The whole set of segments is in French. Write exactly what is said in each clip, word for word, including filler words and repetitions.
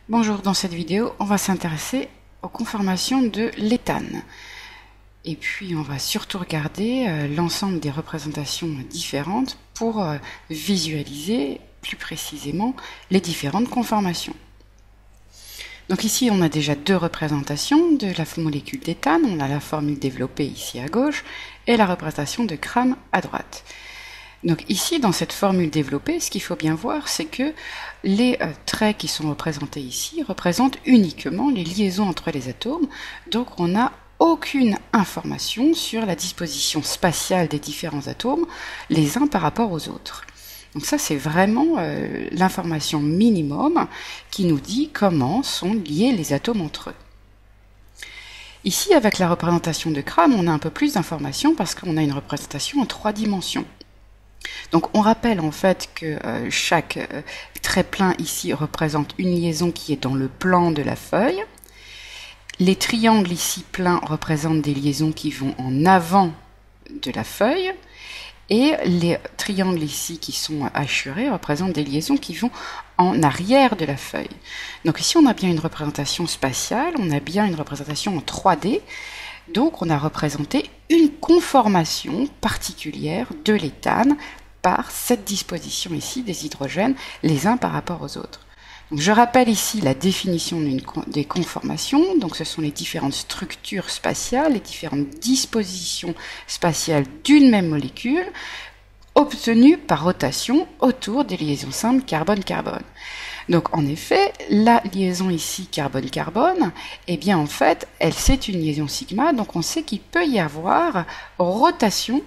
Bonjour, dans cette vidéo, on va s'intéresser aux conformations de l'éthane. Et puis, on va surtout regarder euh, l'ensemble des représentations différentes pour euh, visualiser plus précisément les différentes conformations. Donc ici, on a déjà deux représentations de la molécule d'éthane. On a la formule développée ici à gauche et la représentation de Cram à droite. Donc ici, dans cette formule développée, ce qu'il faut bien voir, c'est que les euh, traits qui sont représentés ici représentent uniquement les liaisons entre les atomes. Donc on n'a aucune information sur la disposition spatiale des différents atomes, les uns par rapport aux autres. Donc ça, c'est vraiment euh, l'information minimum qui nous dit comment sont liés les atomes entre eux. Ici, avec la représentation de Cram, on a un peu plus d'informations parce qu'on a une représentation en trois dimensions. Donc on rappelle en fait que euh, chaque euh, trait plein ici représente une liaison qui est dans le plan de la feuille. Les triangles ici pleins représentent des liaisons qui vont en avant de la feuille. Et les triangles ici qui sont hachurés représentent des liaisons qui vont en arrière de la feuille. Donc ici on a bien une représentation spatiale, on a bien une représentation en trois D. Donc on a représenté une conformation particulière de l'éthane par cette disposition ici des hydrogènes les uns par rapport aux autres. Donc je rappelle ici la définition des conformations. Donc ce sont les différentes structures spatiales, les différentes dispositions spatiales d'une même molécule obtenues par rotation autour des liaisons simples carbone-carbone. Donc en effet, la liaison ici carbone-carbone, eh bien en fait, elle c'est une liaison sigma, donc on sait qu'il peut y avoir rotation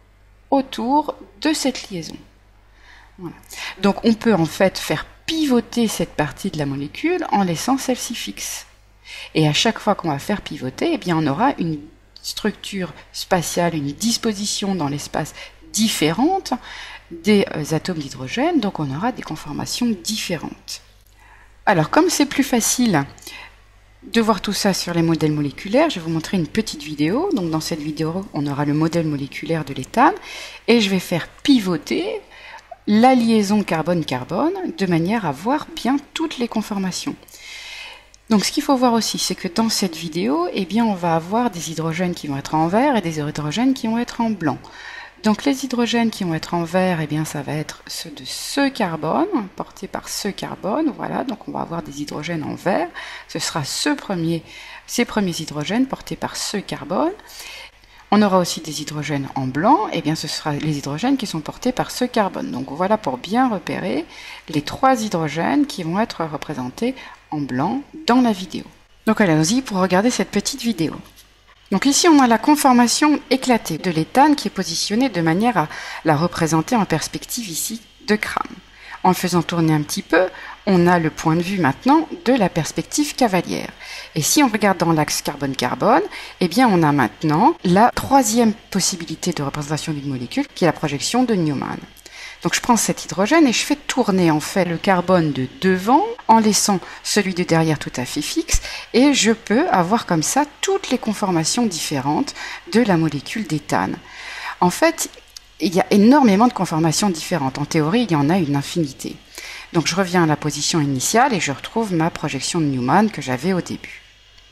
autour de cette liaison. Voilà. Donc on peut en fait faire pivoter cette partie de la molécule en laissant celle-ci fixe. Et à chaque fois qu'on va faire pivoter, eh bien on aura une structure spatiale, une disposition dans l'espace différente des atomes d'hydrogène, donc on aura des conformations différentes. Alors comme c'est plus facile de voir tout ça sur les modèles moléculaires, je vais vous montrer une petite vidéo. Donc dans cette vidéo, on aura le modèle moléculaire de l'éthane et je vais faire pivoter la liaison carbone-carbone de manière à voir bien toutes les conformations. Donc ce qu'il faut voir aussi, c'est que dans cette vidéo, eh bien, on va avoir des hydrogènes qui vont être en vert et des hydrogènes qui vont être en blanc. Donc les hydrogènes qui vont être en vert, eh bien ça va être ceux de ce carbone, portés par ce carbone, voilà, donc on va avoir des hydrogènes en vert, ce sera ce premier, ces premiers hydrogènes portés par ce carbone. On aura aussi des hydrogènes en blanc, et eh bien ce sera les hydrogènes qui sont portés par ce carbone. Donc voilà pour bien repérer les trois hydrogènes qui vont être représentés en blanc dans la vidéo. Donc allons-y pour regarder cette petite vidéo. Donc ici, on a la conformation éclatée de l'éthane qui est positionnée de manière à la représenter en perspective ici de Cram. En le faisant tourner un petit peu, on a le point de vue maintenant de la perspective cavalière. Et si on regarde dans l'axe carbone-carbone, eh bien on a maintenant la troisième possibilité de représentation d'une molécule qui est la projection de Newman. Donc je prends cet hydrogène et je fais tourner en fait le carbone de devant en laissant celui de derrière tout à fait fixe et je peux avoir comme ça toutes les conformations différentes de la molécule d'éthane. En fait, il y a énormément de conformations différentes. En théorie, il y en a une infinité. Donc je reviens à la position initiale et je retrouve ma projection de Newman que j'avais au début.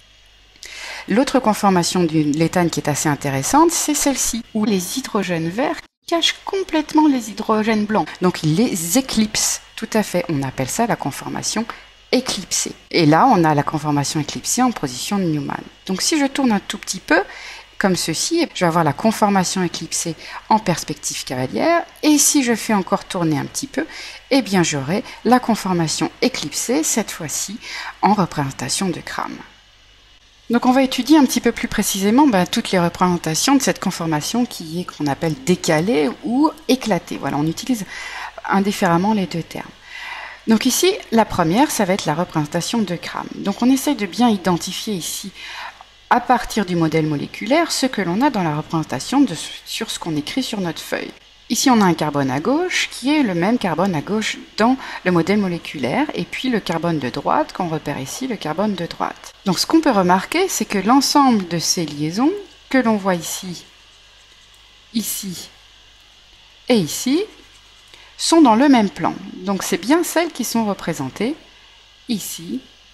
L'autre conformation de l'éthane qui est assez intéressante, c'est celle-ci, où les hydrogènes verts cache complètement les hydrogènes blancs. Donc il les éclipse. Tout à fait. On appelle ça la conformation éclipsée. Et là, on a la conformation éclipsée en position de Newman. Donc si je tourne un tout petit peu, comme ceci, je vais avoir la conformation éclipsée en perspective cavalière. Et si je fais encore tourner un petit peu, eh bien j'aurai la conformation éclipsée, cette fois-ci en représentation de Cram. Donc on va étudier un petit peu plus précisément ben, toutes les représentations de cette conformation qui est qu'on appelle décalée ou éclatée. Voilà, on utilise indifféremment les deux termes. Donc ici, la première, ça va être la représentation de Cram. Donc on essaye de bien identifier ici, à partir du modèle moléculaire, ce que l'on a dans la représentation de, sur ce qu'on écrit sur notre feuille. Ici, on a un carbone à gauche qui est le même carbone à gauche dans le modèle moléculaire et puis le carbone de droite qu'on repère ici, le carbone de droite. Donc ce qu'on peut remarquer, c'est que l'ensemble de ces liaisons que l'on voit ici, ici et ici sont dans le même plan. Donc c'est bien celles qui sont représentées ici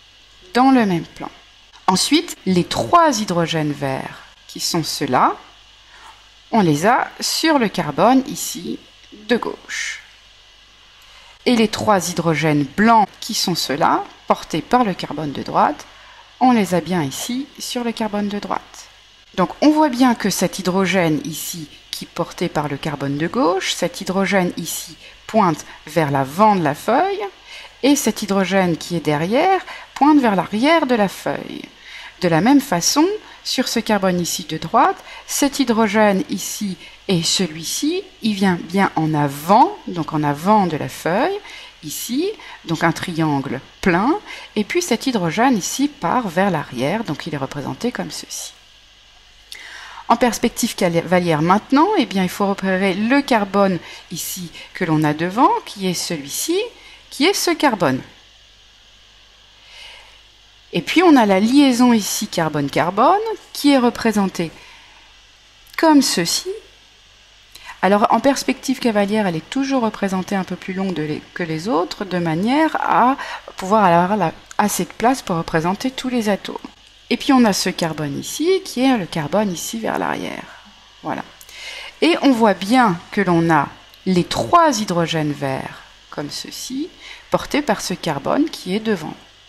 dans le même plan. Ensuite, les trois hydrogènes verts, qui sont ceux-là, on les a sur le carbone ici de gauche. Et les trois hydrogènes blancs, qui sont ceux-là, portés par le carbone de droite, on les a bien ici sur le carbone de droite. Donc on voit bien que cet hydrogène ici, qui est porté par le carbone de gauche, cet hydrogène ici pointe vers l'avant de la feuille, et cet hydrogène qui est derrière pointe vers l'arrière de la feuille. De la même façon, sur ce carbone ici de droite, cet hydrogène ici et celui-ci, il vient bien en avant, donc en avant de la feuille, ici, donc un triangle plein, et puis cet hydrogène ici part vers l'arrière, donc il est représenté comme ceci. En perspective cavalière maintenant, eh bien, il faut repérer le carbone ici que l'on a devant, qui est celui-ci, qui est ce carbone. Et puis on a la liaison ici carbone-carbone, qui est représentée comme ceci. Alors en perspective cavalière, elle est toujours représentée un peu plus longue de les, que les autres, de manière à pouvoir avoir la, assez de place pour représenter tous les atomes. Et puis on a ce carbone ici, qui est le carbone ici vers l'arrière. Voilà. Et on voit bien que l'on a les trois hydrogènes verts, comme ceci, portés par ce carbone qui est devant.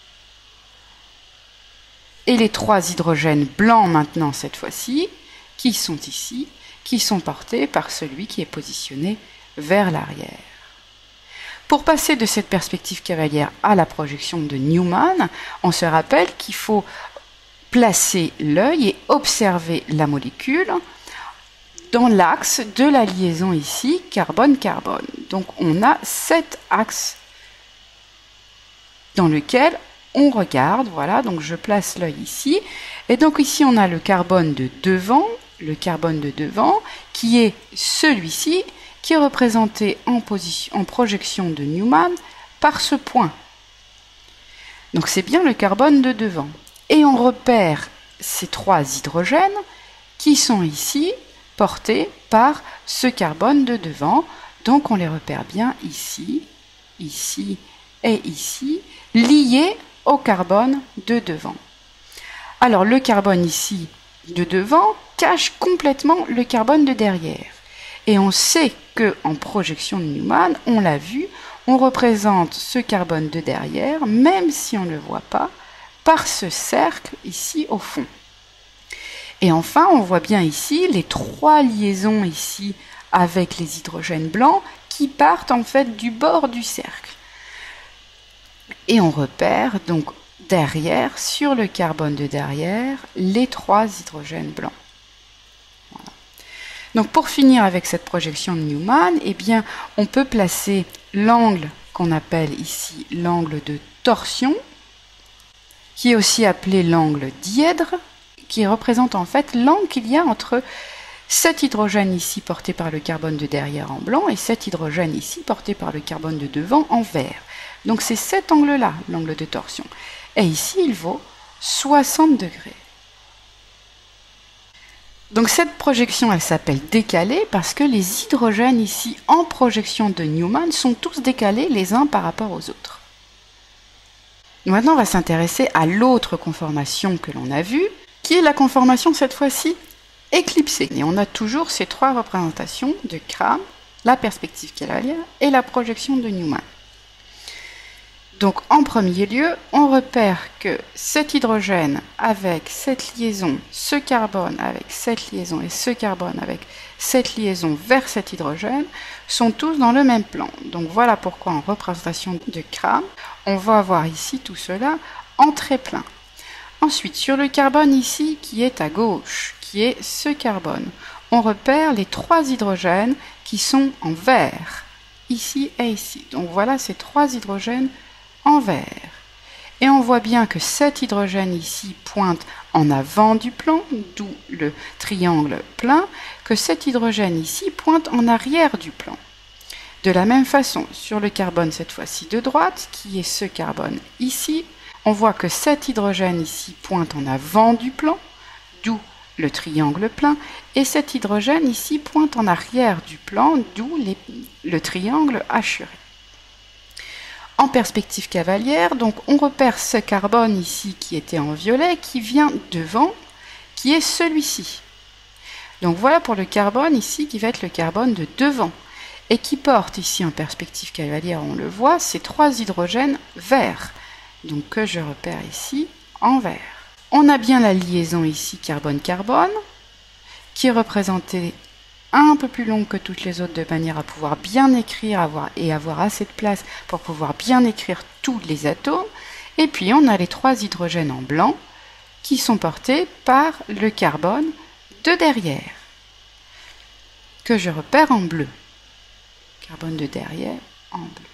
Et les trois hydrogènes blancs maintenant, cette fois-ci, qui sont ici, qui sont portés par celui qui est positionné vers l'arrière. Pour passer de cette perspective cavalière à la projection de Newman, on se rappelle qu'il faut placer l'œil et observer la molécule dans l'axe de la liaison ici, carbone-carbone. Donc on a cet axe dans lequel on regarde, voilà, donc je place l'œil ici, et donc ici on a le carbone de devant, le carbone de devant, qui est celui-ci, qui est représenté en, position, en projection de Newman par ce point. Donc c'est bien le carbone de devant. Et on repère ces trois hydrogènes qui sont ici portés par ce carbone de devant. Donc on les repère bien ici, ici et ici, liés au carbone de devant. Alors le carbone ici de devant cache complètement le carbone de derrière. Et on sait qu'en projection de Newman, on l'a vu, on représente ce carbone de derrière, même si on ne le voit pas, par ce cercle ici au fond. Et enfin, on voit bien ici les trois liaisons ici avec les hydrogènes blancs qui partent en fait du bord du cercle. Et on repère donc derrière, sur le carbone de derrière, les trois hydrogènes blancs. Voilà. Donc pour finir avec cette projection de Newman, eh bien, on peut placer l'angle qu'on appelle ici l'angle de torsion, qui est aussi appelé l'angle dièdre, qui représente en fait l'angle qu'il y a entre cet hydrogène ici porté par le carbone de derrière en blanc et cet hydrogène ici porté par le carbone de devant en vert. Donc c'est cet angle-là, l'angle de torsion. Et ici, il vaut soixante degrés. Donc cette projection, elle s'appelle décalée parce que les hydrogènes ici en projection de Newman sont tous décalés les uns par rapport aux autres. Maintenant, on va s'intéresser à l'autre conformation que l'on a vue, qui est la conformation cette fois-ci éclipsée. Et on a toujours ces trois représentations de Crane, la perspective cavalière et la projection de Newman. Donc en premier lieu, on repère que cet hydrogène avec cette liaison, ce carbone avec cette liaison et ce carbone avec cette liaison vers cet hydrogène sont tous dans le même plan. Donc voilà pourquoi en représentation de Crane, on va avoir ici tout cela en très plein. Ensuite, sur le carbone ici qui est à gauche, qui est ce carbone, on repère les trois hydrogènes qui sont en vert, ici et ici. Donc voilà ces trois hydrogènes en vert. Et on voit bien que cet hydrogène ici pointe en avant du plan, d'où le triangle plein, que cet hydrogène ici pointe en arrière du plan. De la même façon, sur le carbone cette fois-ci de droite, qui est ce carbone ici, on voit que cet hydrogène ici pointe en avant du plan, d'où le triangle plein, et cet hydrogène ici pointe en arrière du plan, d'où le triangle hachuré. en perspective cavalière. Donc on repère ce carbone ici qui était en violet, qui vient devant, qui est celui-ci. Donc voilà pour le carbone ici qui va être le carbone de devant et qui porte ici en perspective cavalière, on le voit, ces trois hydrogènes verts. Donc que je repère ici en vert. On a bien la liaison ici carbone-carbone qui est représentée un peu plus longue que toutes les autres de manière à pouvoir bien écrire avoir, et avoir assez de place pour pouvoir bien écrire tous les atomes. Et puis on a les trois hydrogènes en blanc qui sont portés par le carbone de derrière que je repère en bleu. Carbone de derrière en bleu.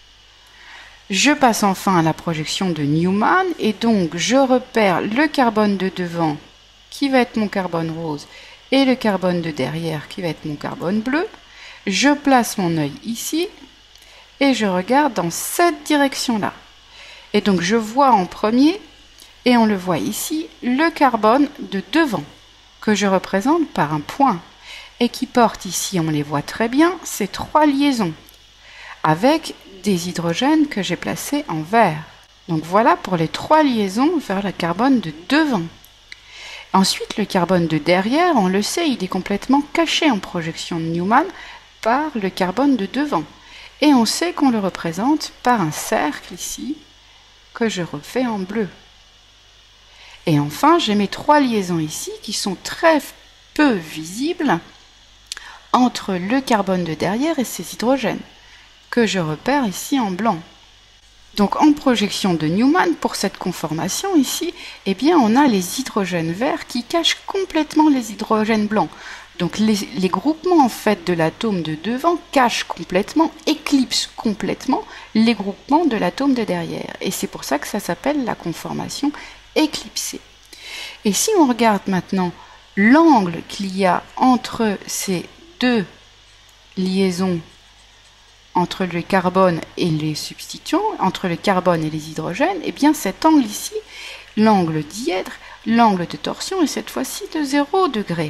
Je passe enfin à la projection de Newman et donc je repère le carbone de devant qui va être mon carbone rose et le carbone de derrière qui va être mon carbone bleu. Je place mon œil ici et je regarde dans cette direction-là. Et donc je vois en premier, et on le voit ici, le carbone de devant que je représente par un point et qui porte ici, on les voit très bien, ces trois liaisons avec des hydrogènes que j'ai placés en vert. Donc voilà pour les trois liaisons vers le carbone de devant. Ensuite, le carbone de derrière, on le sait, il est complètement caché en projection de Newman par le carbone de devant. Et on sait qu'on le représente par un cercle ici que je refais en bleu. Et enfin, j'ai mes trois liaisons ici qui sont très peu visibles entre le carbone de derrière et ses hydrogènes, que je repère ici en blanc. Donc en projection de Newman, pour cette conformation ici, eh bien on a les hydrogènes verts qui cachent complètement les hydrogènes blancs. Donc les, les groupements en fait de l'atome de devant cachent complètement, éclipsent complètement les groupements de l'atome de derrière. Et c'est pour ça que ça s'appelle la conformation éclipsée. Et si on regarde maintenant l'angle qu'il y a entre ces deux liaisons, entre le carbone et les substituants, entre le carbone et les hydrogènes, et eh bien cet angle ici, l'angle dièdre, l'angle de torsion est cette fois-ci de zéro degré.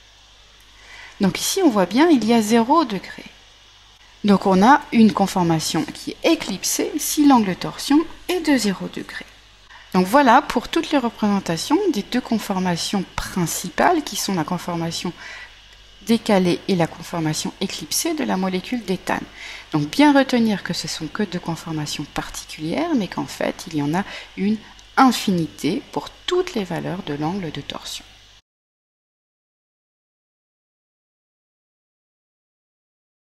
Donc ici on voit bien il y a zéro degré. Donc on a une conformation qui est éclipsée si l'angle de torsion est de zéro degré. Donc voilà pour toutes les représentations des deux conformations principales qui sont la conformation décalée et la conformation éclipsée de la molécule d'éthane. Donc bien retenir que ce sont que deux conformations particulières, mais qu'en fait il y en a une infinité pour toutes les valeurs de l'angle de torsion.